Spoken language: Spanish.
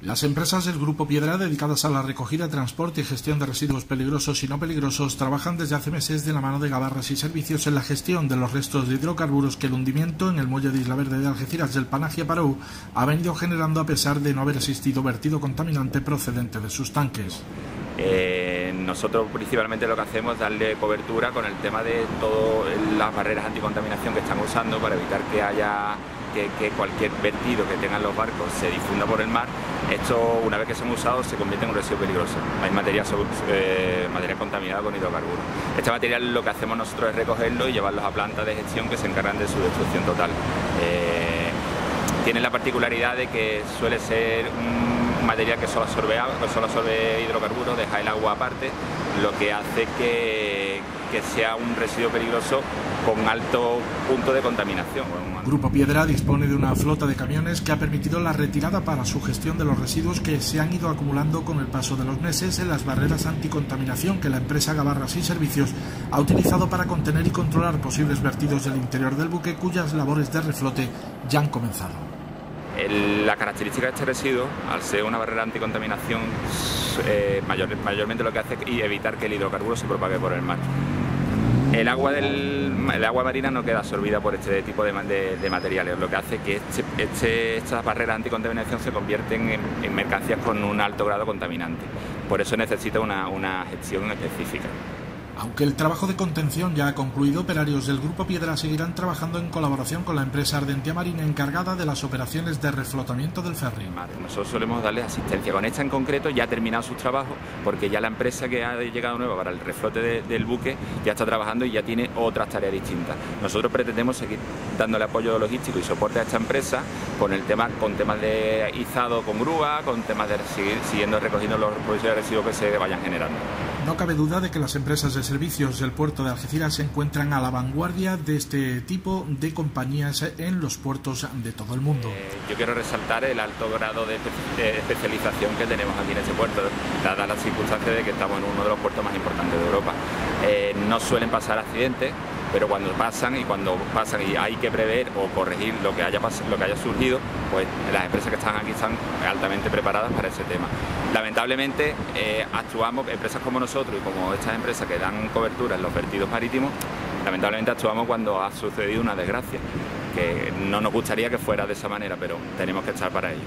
Las empresas del Grupo Piedra, dedicadas a la recogida, transporte y gestión de residuos peligrosos y no peligrosos, trabajan desde hace meses de la mano de Gabarras y Servicios en la gestión de los restos de hidrocarburos que el hundimiento en el muelle de Isla Verde de Algeciras del Panagia Parou ha venido generando a pesar de no haber existido vertido contaminante procedente de sus tanques. Nosotros principalmente lo que hacemos es darle cobertura con el tema de todas las barreras anticontaminación que están usando para evitar que haya que cualquier vertido que tengan los barcos se difunda por el mar. Esto, una vez que son usados, se convierte en un residuo peligroso. Hay material contaminado con hidrocarburos. Este material, lo que hacemos nosotros es recogerlo y llevarlos a plantas de gestión que se encargan de su destrucción total. Tiene la particularidad de que suele ser un material que solo absorbe hidrocarburos, deja el agua aparte, lo que hace que sea un residuo peligroso con alto punto de contaminación. Grupo Piedra dispone de una flota de camiones que ha permitido la retirada para su gestión de los residuos que se han ido acumulando con el paso de los meses en las barreras anticontaminación que la empresa Gabarras y Servicios ha utilizado para contener y controlar posibles vertidos del interior del buque, cuyas labores de reflote ya han comenzado. La característica de este residuo, al ser una barrera anticontaminación, mayormente lo que hace es evitar que el hidrocarburo se propague por el mar. El agua marina no queda absorbida por este tipo de materiales, lo que hace que estas barreras anticontaminación se convierten en mercancías con un alto grado contaminante. Por eso necesita una gestión específica. Aunque el trabajo de contención ya ha concluido, operarios del Grupo Piedra seguirán trabajando en colaboración con la empresa Ardentia Marina encargada de las operaciones de reflotamiento del ferry. Nosotros solemos darles asistencia. Con esta en concreto ya ha terminado sus trabajos, porque ya la empresa que ha llegado nueva para el reflote del buque ya está trabajando y ya tiene otras tareas distintas. Nosotros pretendemos seguir dándole apoyo logístico y soporte a esta empresa con temas de izado con grúa, con temas de seguir siguiendo recogiendo los posibles residuos que se vayan generando. No cabe duda de que las empresas de servicios del puerto de Algeciras se encuentran a la vanguardia de este tipo de compañías en los puertos de todo el mundo. Yo quiero resaltar el alto grado de especialización que tenemos aquí en este puerto, dadas las circunstancias de que estamos en uno de los puertos más importantes de Europa. No suelen pasar accidentes, pero cuando pasan y hay que prever o corregir lo que haya surgido, pues las empresas que están aquí están altamente preparadas para ese tema. Lamentablemente empresas como nosotros y como estas empresas que dan cobertura en los vertidos marítimos, lamentablemente actuamos cuando ha sucedido una desgracia, que no nos gustaría que fuera de esa manera, pero tenemos que estar para ello.